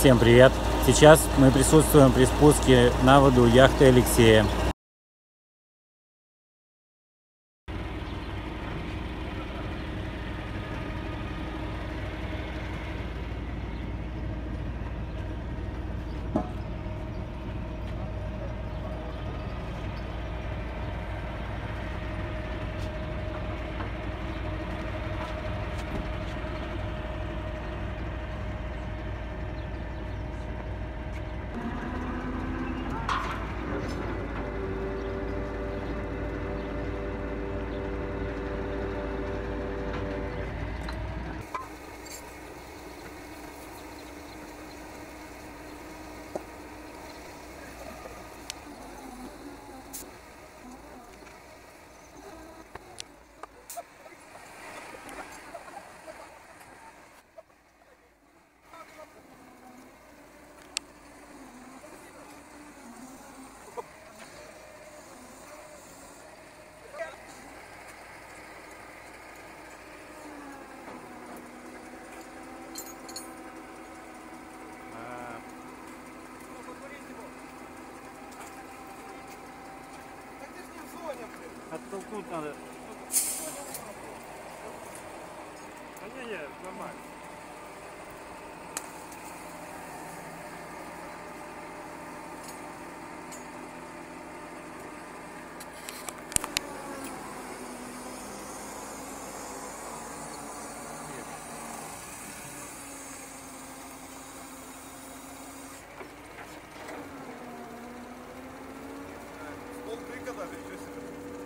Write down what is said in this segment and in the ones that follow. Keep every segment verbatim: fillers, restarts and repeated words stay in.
Всем привет! Сейчас мы присутствуем при спуске на воду яхты Алексея. Оттолкнуть надо. А не, не, нормально. Стол крика даже, ничего себе.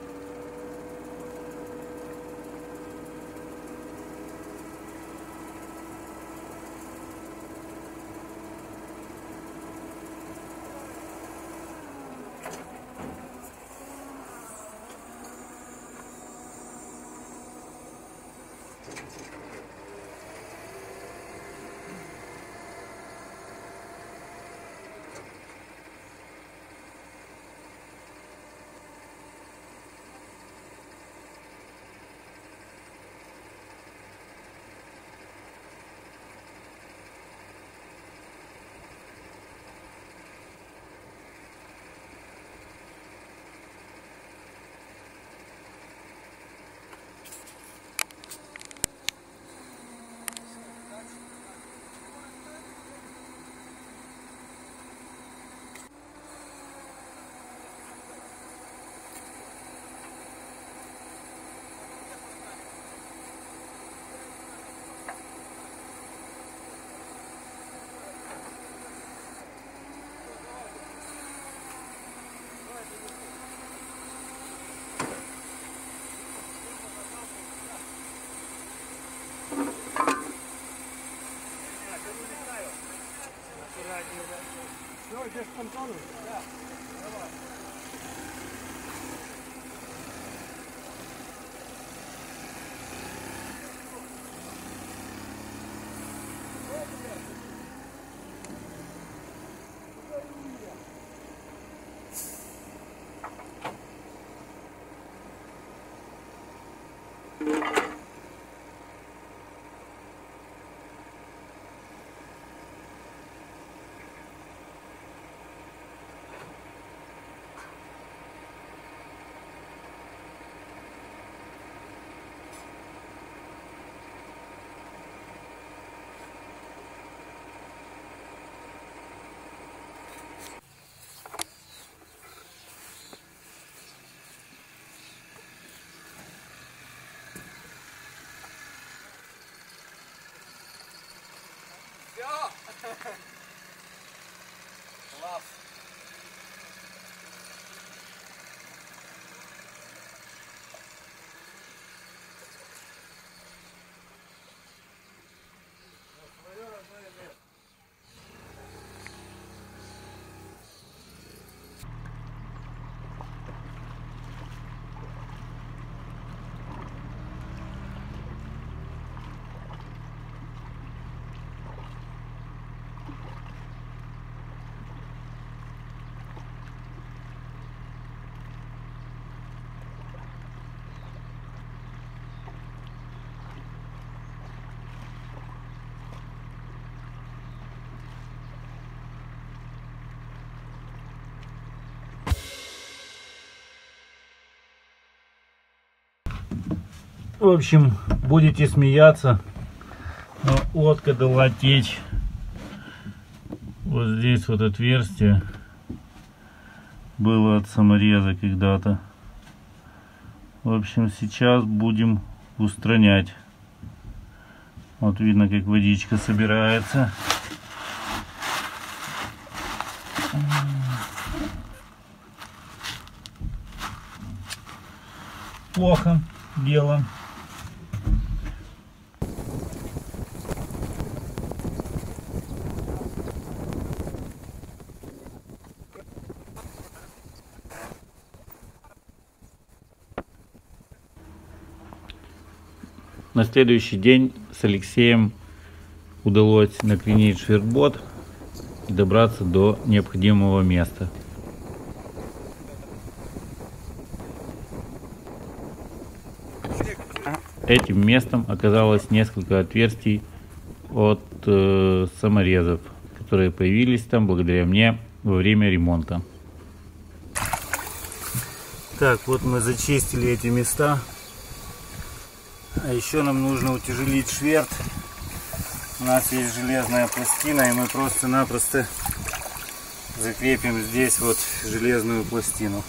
Все, идешь к понтону? Да. Давай. Класс. В общем, будете смеяться, но лодка дала течь. Вот здесь вот отверстие было от самореза когда-то. В общем, сейчас будем устранять. Вот видно, как водичка собирается. Плохо дело. На следующий день с Алексеем удалось накренить швертбот и добраться до необходимого места. Этим местом оказалось несколько отверстий от э, саморезов, которые появились там благодаря мне во время ремонта. Так, вот мы зачистили эти места. А еще нам нужно утяжелить шверт. У нас есть железная пластина, и мы просто-напросто закрепим здесь вот железную пластину.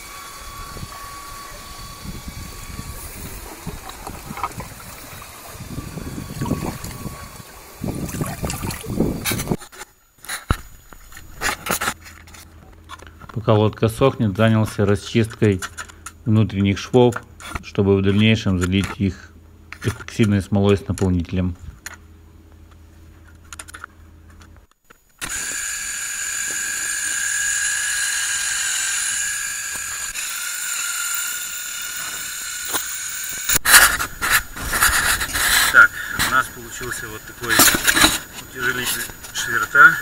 Пока лодка сохнет, занялся расчисткой внутренних швов, чтобы в дальнейшем залить их эпоксидной смолой с наполнителем. Так, у нас получился вот такой утяжелитель шверта.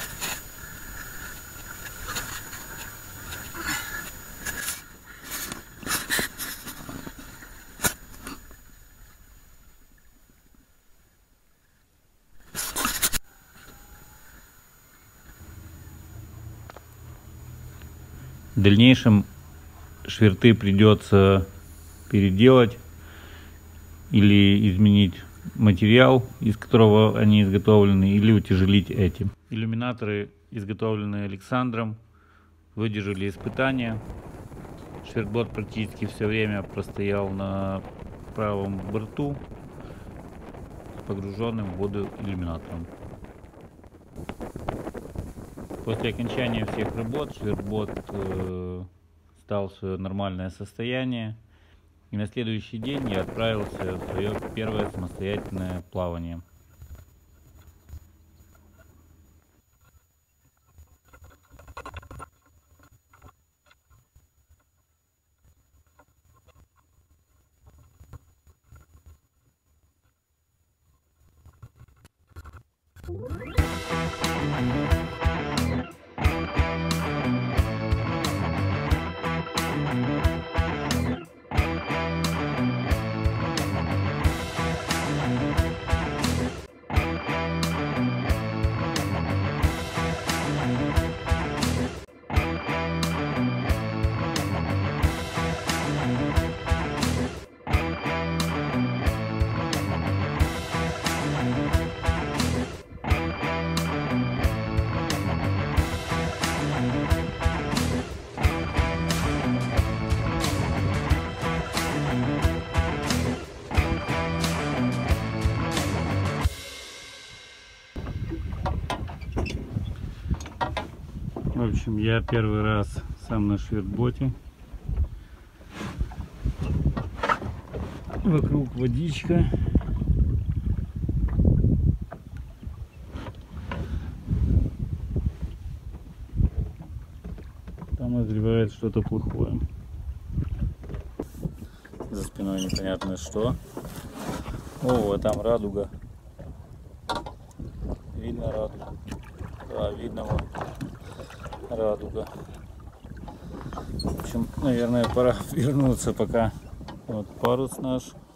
В дальнейшем шверты придется переделать или изменить материал, из которого они изготовлены, или утяжелить эти. Иллюминаторы, изготовленные Александром, выдержали испытания. Швертбот практически все время простоял на правом борту, погруженным в воду иллюминатором. После окончания всех работ швертбот э, стал в свое нормальное состояние, и на следующий день я отправился в свое первое самостоятельное плавание. В общем, я первый раз сам на швертботе. Вокруг водичка. Там назревает что-то плохое. За спиной непонятно что. О, там радуга. Видно радугу? Да, видно вот. Радуга. В общем, наверное, пора вернуться, пока вот парус наш